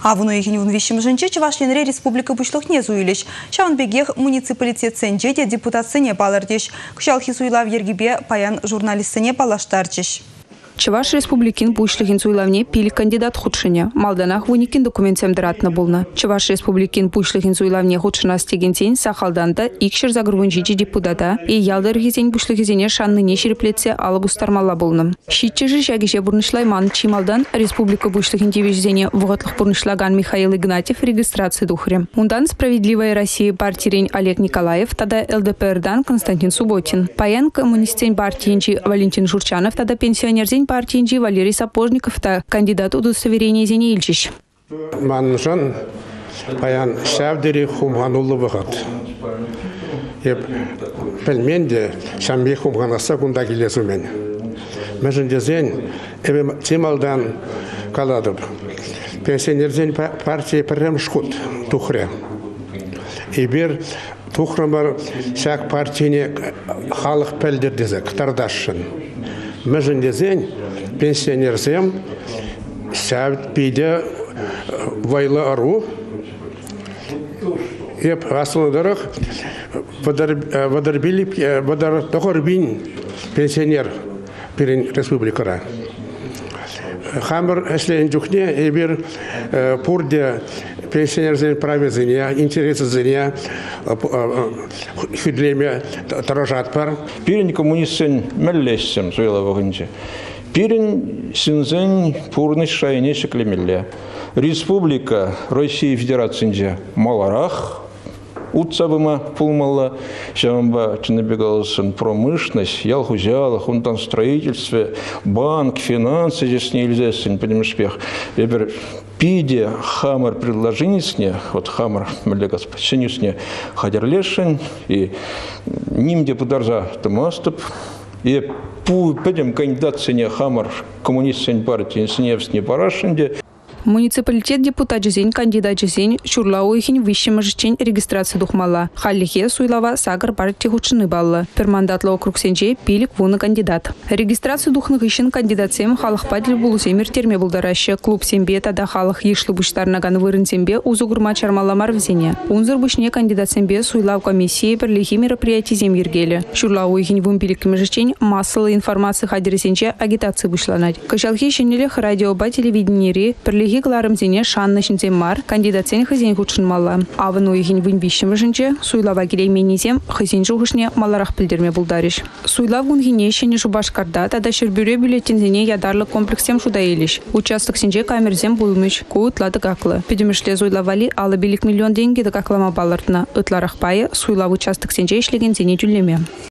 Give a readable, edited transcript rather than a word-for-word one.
Авыну егін вишім жынче Чувашленре республика бұшлық не зуйлеш. Шаванбегех муниципалитет сенжеде депутатсыне балырдеш. Күшалхи суйлав ергебе паян журналистсыне балаштарчеш. Чуваш республикин пушлыхин суйлавне пили кандидат худшыне. Малданах вуникин документсем дыратны болны. Чуваш республикин пушлыхин суйлавне худшына стегенсен сахалданда икшер загрвунжичи депутата и ялдыргизен пушлыхизене шанныне шереплетсе алып устармалла болны. Щитчежи жагиже бурнышлайман чималдан республика пушлыхин девижзене вғытлық бурнышлаган Михаил Игнатьев регистрации духре. Ундан «Справедливая Россия» партирень Олег Николаев, тада ЛДПРдан Константин Субботин. Паян коммунистень партиенчи Валентин Журчанов, тада пенсионерзень партиенчи Валерий Сапожников, та кандидат удостоверения Зене Ильчич. Манжан паян шавдери хумганулы вғыт. Пельменде шамбе хумганаса кунда келесумен. Мәжіндезен әбе темалдан каладып. Пенсионерзен партия пәррем шхут тухре. Ибер тухрамар шак партияне халық пәлдердезек тардашын. Мәжіндезен пенсионерзем сәвд пейде вайлы ару. Еп асылыдырық вадар тоқырбин пенсионер перен республикара. Хамыр әшлейін жүхне ебір пұрде пенсионерзен правезіне, интересізіне хүдлеме таражат бар. Пирен коммунистен мәллесім сөйлі вағынчы. Пирен сінзен пұрны шайыне шеклемелі. Республика Россия Федерациясында маларах утсабыма пулмалла, шамба чыныбегалысын промышленность, ялхузялах, унтан строительстве, банк, финансы здесь не ильзесен, подемшпех. Эбер пиде хамар предложениясне, вот хамар мелегас сенюсне хадерлешен, и ним депутарза томастып, и пу педем кандидатсене хамар коммунистсен партии сневсне парашенде. Муниципалитет депутат жезень, кандидат жезень, шурлау ихин высшим жечень регистрации духмала. Халлихе суйлава сагар партии худшины баллы. Пермандатлы округ сенже пилик вуны кандидат. Регистрацию духных ищен кандидатсем халых падль булусемир терме булдараще. Клуб сембе тада халых ешлы буштарнаган вырын сембе узугурма чармаламар взене. Унзыр бушне кандидат сембе суйлав комиссии перлихи мероприятий зем ергеле. Шурлау ихин вун пиликим жечень массовой информации хадересенче агитации бушланать. Кашалхи щенелех радиоба телевиденири перлихи Гларым зене шанны шинзем мар, кандидат сен хызен худшын мала. Авыну егін вын бишім жынче, суйлава келейменізем хызен жылғышне маларақ білдерме бұлдарыш. Суйлав гун гене шене жубашкарда, тада шырбюре бюллетен зене ядарлы комплексем шуда еліш. Участок сенже камерзем бұлмыш, куытлады қақлы. Педемішле суйлавали алы билік миллион деньги да қақлама балыртына. Ытларах пайы суйлав участок сенже ішлеген зене жүллеме.